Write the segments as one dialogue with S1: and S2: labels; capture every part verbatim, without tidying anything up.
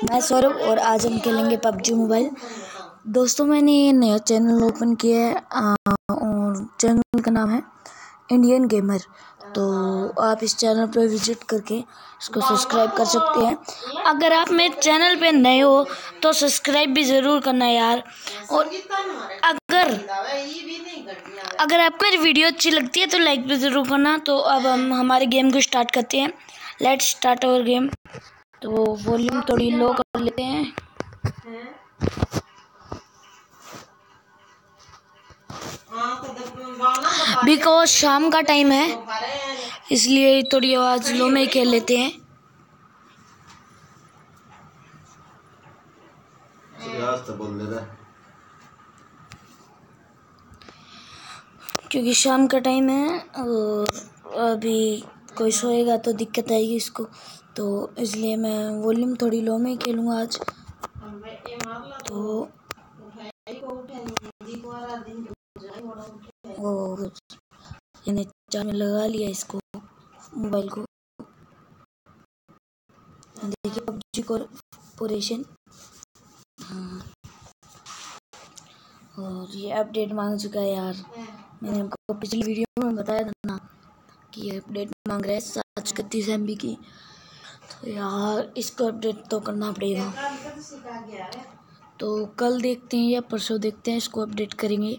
S1: मैं सौरभ और आज हम खेलेंगे पबजी मोबाइल। दोस्तों मैंने ये नया चैनल ओपन किया है आ, और चैनल का नाम है इंडियन गेमर। तो आप इस चैनल पर विजिट करके इसको सब्सक्राइब कर सकते हैं। अगर आप मेरे चैनल पे नए हो तो सब्सक्राइब भी ज़रूर करना यार। और अगर अगर आपको मेरी वीडियो अच्छी लगती है तो लाइक भी ज़रूर करना। तो अब हम हमारे गेम को स्टार्ट करते हैं। Let's start our game. तो वॉल्यूम थोड़ी लो कर लेते हैं। बिकॉज शाम का टाइम है इसलिए थोड़ी आवाज लो में खेल लेते हैं। क्योंकि शाम का टाइम है और अभी कोई सोएगा तो दिक्कत आएगी इसको, तो इसलिए मैं वॉल्यूम थोड़ी लो में ही खेलूँगा आज। तो और मैंने चार्ज में लगा लिया इसको मोबाइल को। देखिए पबजी कॉर्पोरेशन, हाँ, और ये अपडेट मांग चुका है यार। मैंने आपको पिछली वीडियो में बताया था ना कि ये अपडेट मांग रहा है सात सौ इकतीस एम बी की। तो यार इसको अपडेट तो करना पड़ेगा। तो कल देखते हैं या परसों देखते हैं, इसको अपडेट करेंगे।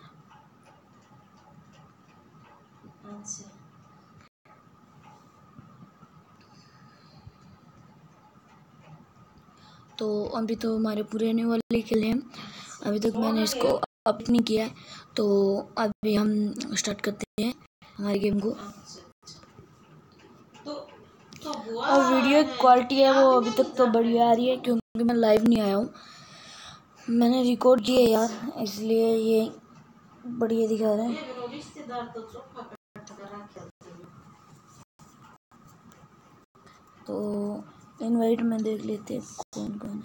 S1: तो अभी तो हमारे पुराने वाले खेले हैं, अभी तक मैंने इसको अप नहीं किया है। तो अभी हम स्टार्ट करते हैं हमारे गेम को। और वीडियो क्वालिटी है वो अभी तक तो बढ़िया आ रही है क्योंकि मैं लाइव नहीं आया हूँ, मैंने रिकॉर्ड किया यार, इसलिए ये बढ़िया दिखा रहा है। तो इनवाइट में देख लेते हैं कौन कौन।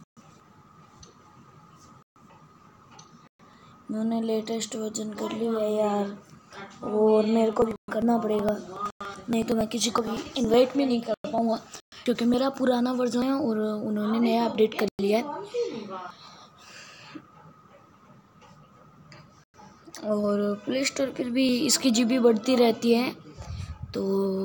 S1: मैंने लेटेस्ट वर्जन कर लिया है यार, और मेरे को भी करना पड़ेगा, नहीं तो मैं किसी को भी इनवाइट भी नहीं कर पाऊँगा क्योंकि मेरा पुराना वर्जन है और उन्होंने नया अपडेट कर लिया है। और प्ले स्टोर पर भी इसकी जीबी बढ़ती रहती है तो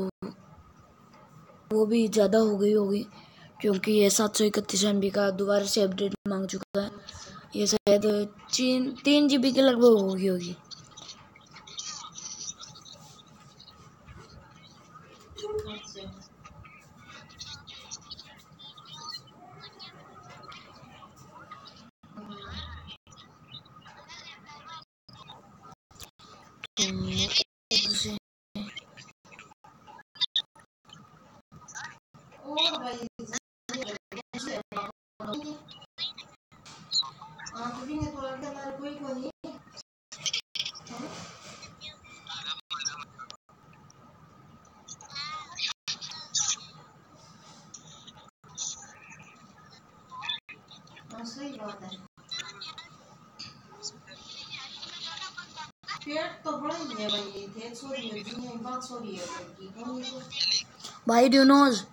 S1: वो भी ज़्यादा हो गई होगी क्योंकि ये सात सौ इकतीस एम बी का दोबारा से अपडेट मांग चुका है। ये शायद तीन तीन जी बी के लगभग होगी होगी सही बात है। पेट तो बड़ा ही है भाई, थे छोरी है जी, एक बात छोरी है की भाई डू नोज।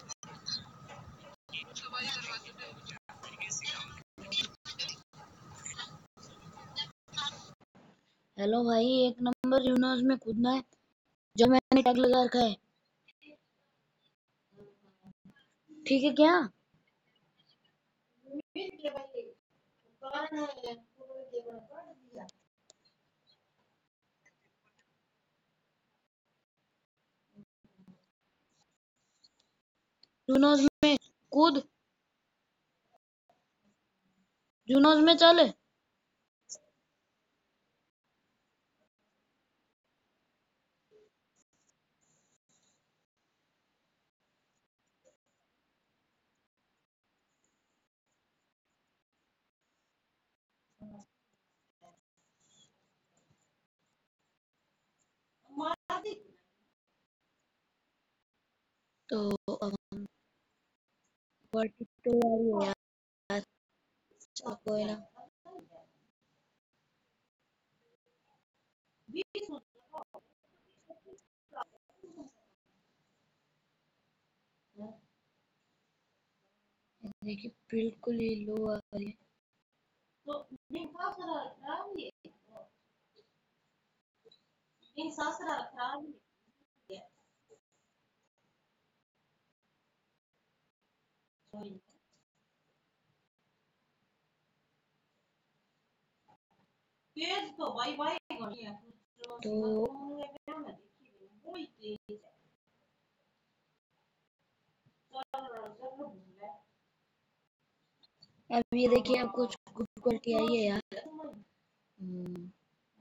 S1: हेलो भाई, एक नंबर यूनोज में कूदना है जो मैंने टैग लगा रखा है, ठीक है क्या? जूनोज में कूद, जूनोज में चल। तो अब हम पार्टी तैयारी है यार, चलो कोई ना। देखिए बिल्कुल ही लो आ रही है। तो अब ये देखिए आपको गुड क्वालिटी आई है यार। हम्म,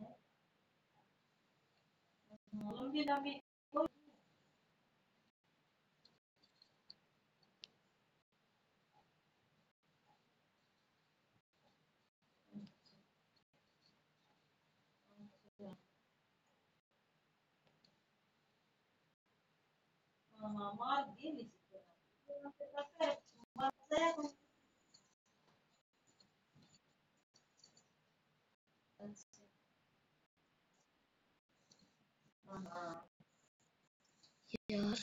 S1: यार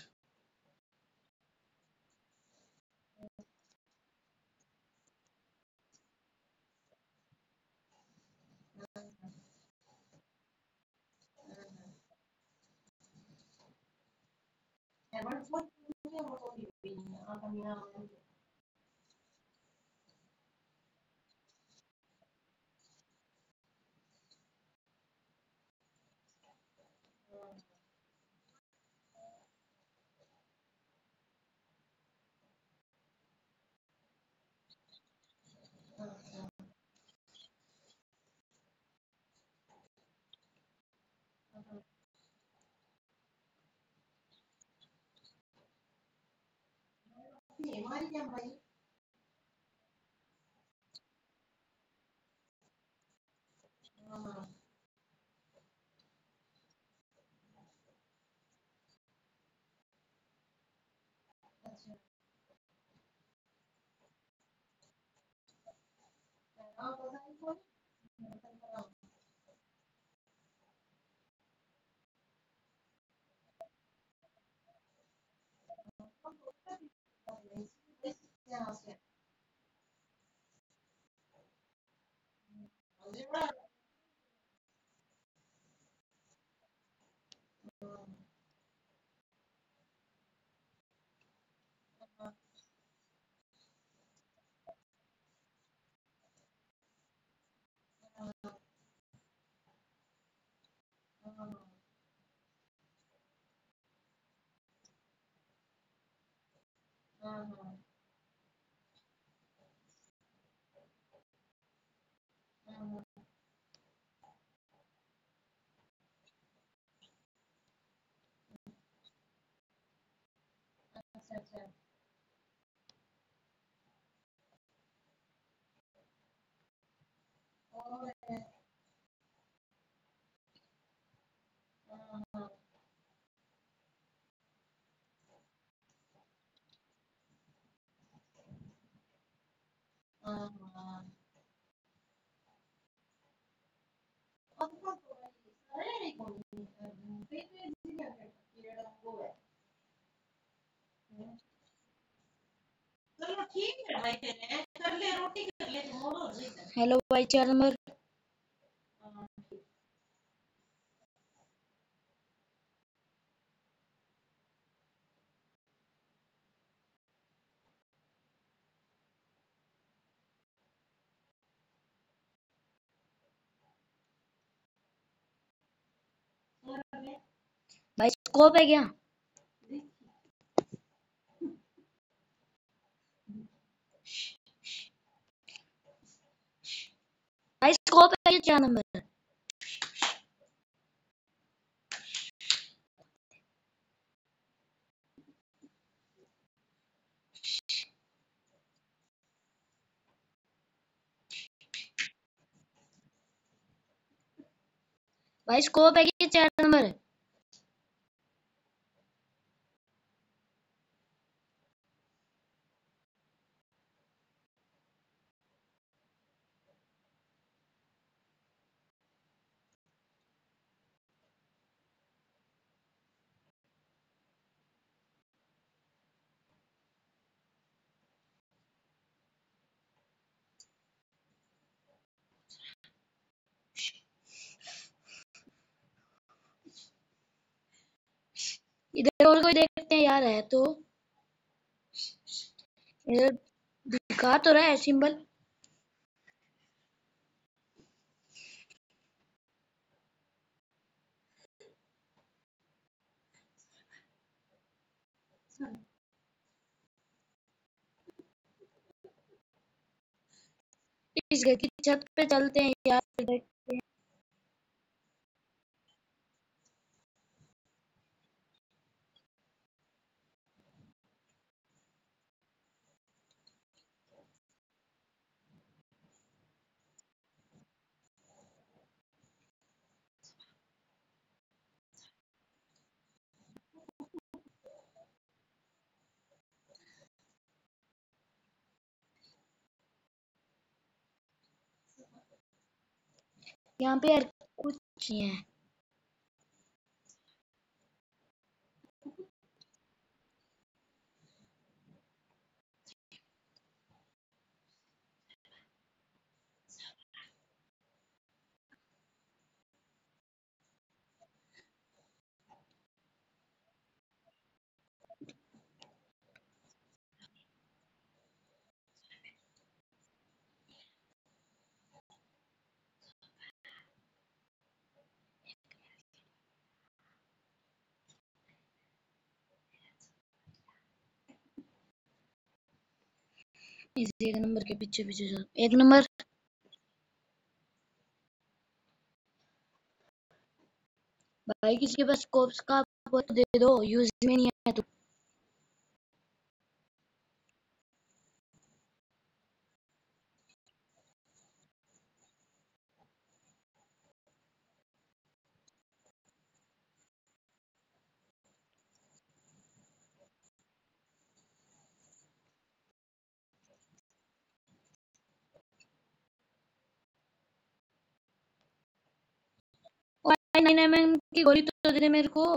S1: हेलो भाई चार नंबर। भाई स्कोप है क्या? भाई स्कोप है क्या चार नंबर? भाई स्कोप है क्या चार नंबर? और कोई देखते हैं यार, है तो इधर दिखा तो रहा है सिंबल। इस घर की छत पे चलते हैं यार, देखते हैं। यहाँ पे यार कुछ नहीं है। इस एक नंबर के पीछे पीछे चल, एक नंबर। भाई किसी के पास स्कोप्स का वो तो दे दो, यूज में नहीं है तो। नाइन एम एम की गोली तो दे दे मेरे को।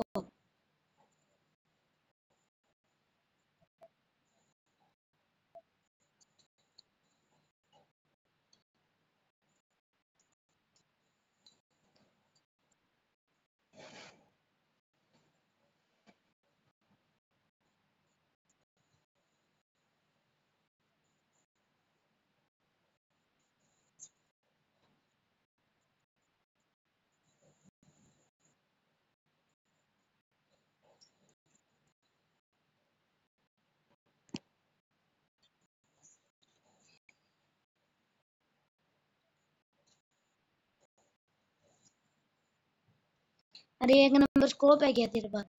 S1: अरे एक नंबर स्कोप है क्या तेरे पास?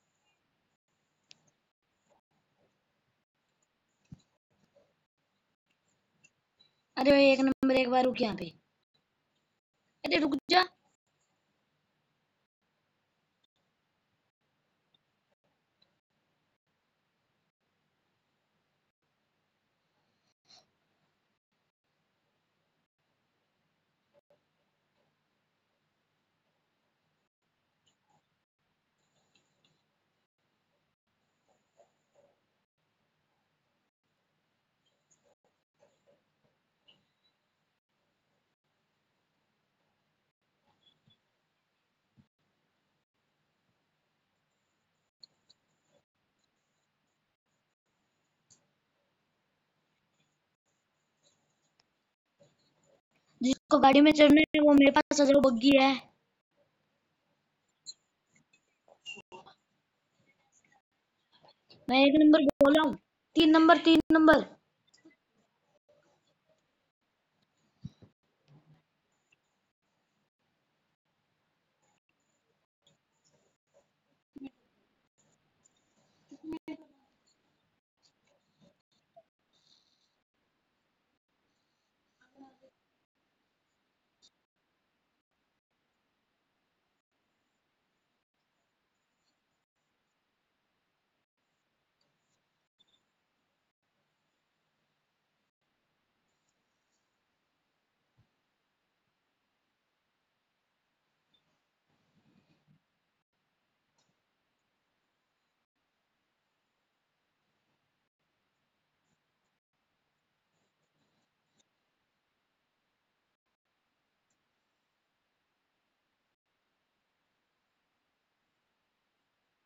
S1: अरे भाई एक नंबर, एक बार रुक यहाँ पे। अरे रुक जा। जिसको गाड़ी में चढ़ना है वो मेरे पास आ जाओ, बग्गी है। मैं एक नंबर बोल रहा हूँ। तीन नंबर, तीन नंबर।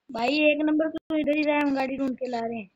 S1: भाई एक नंबर तो इधर ही रहा है, हम गाड़ी ढूंढ के ला रहे हैं।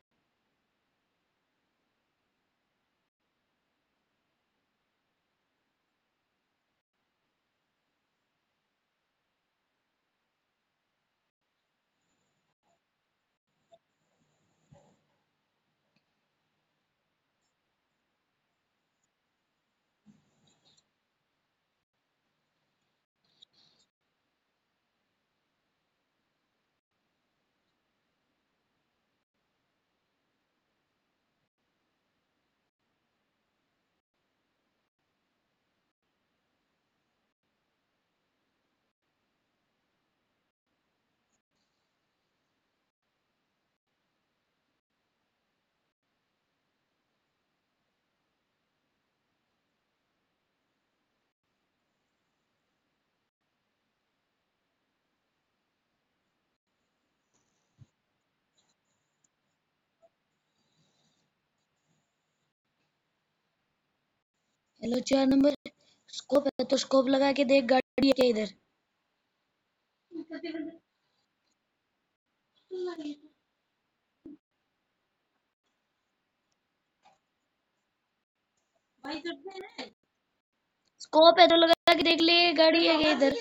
S1: हेलो चार नंबर, स्कोप है तो स्कोप लगा के देख, गाड़ी है क्या इधर? स्कोप है तो लगा के देख ले, गाड़ी है क्या इधर?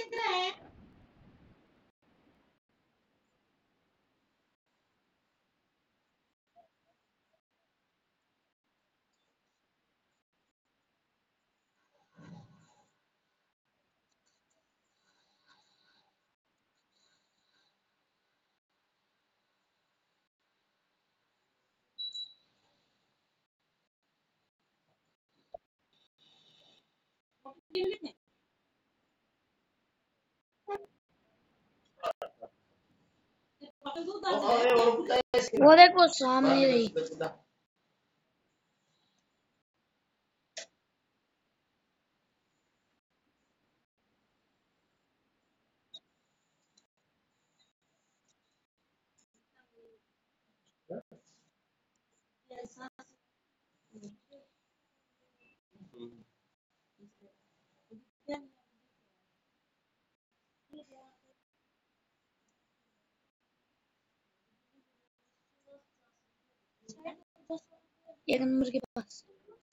S1: वो देखो सामने रही। एक नंबर के पास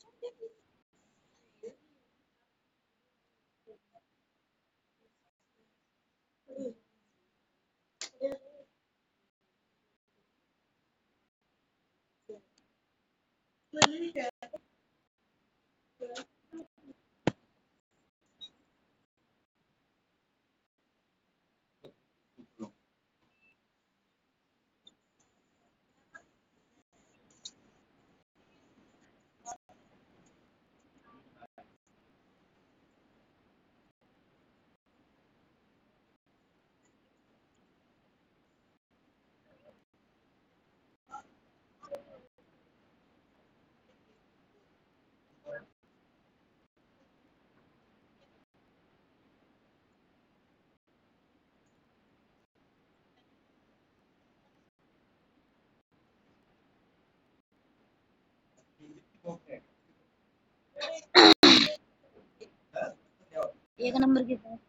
S1: एक नंबर के पास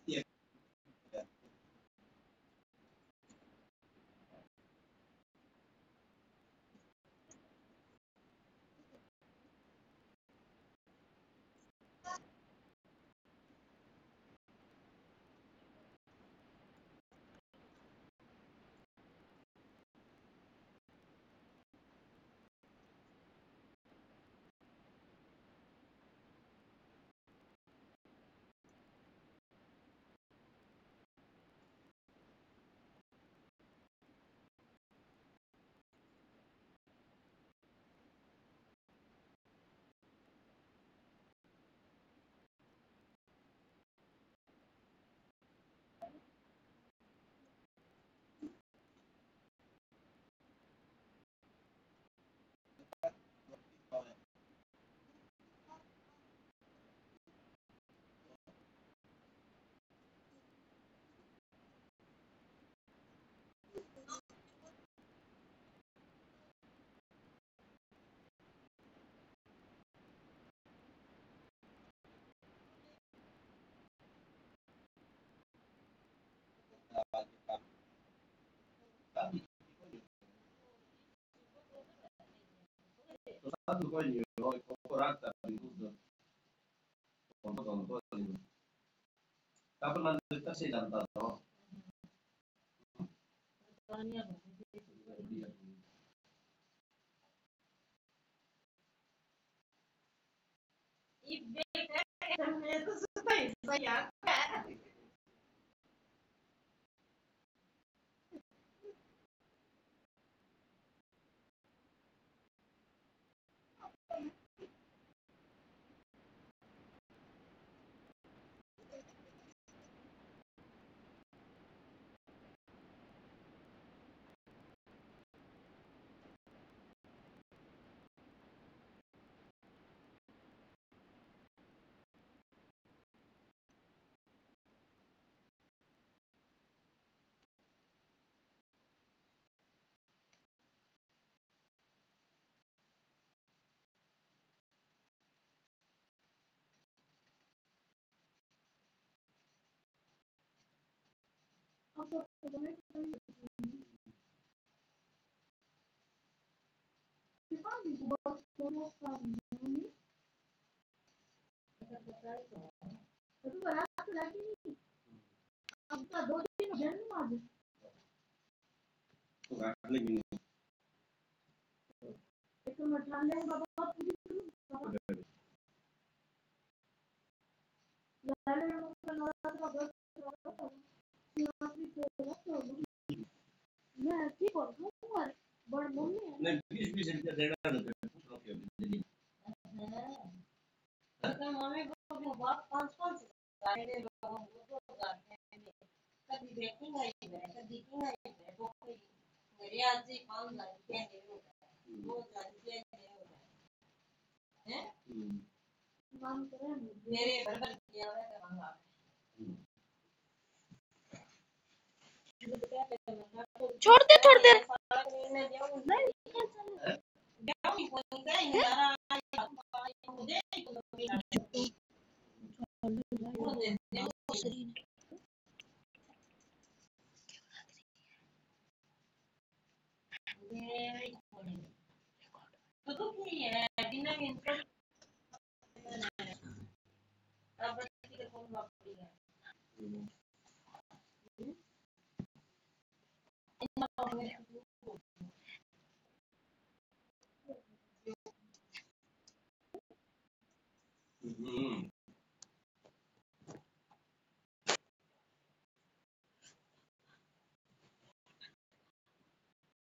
S1: छोड़ दे थोड़ी देर।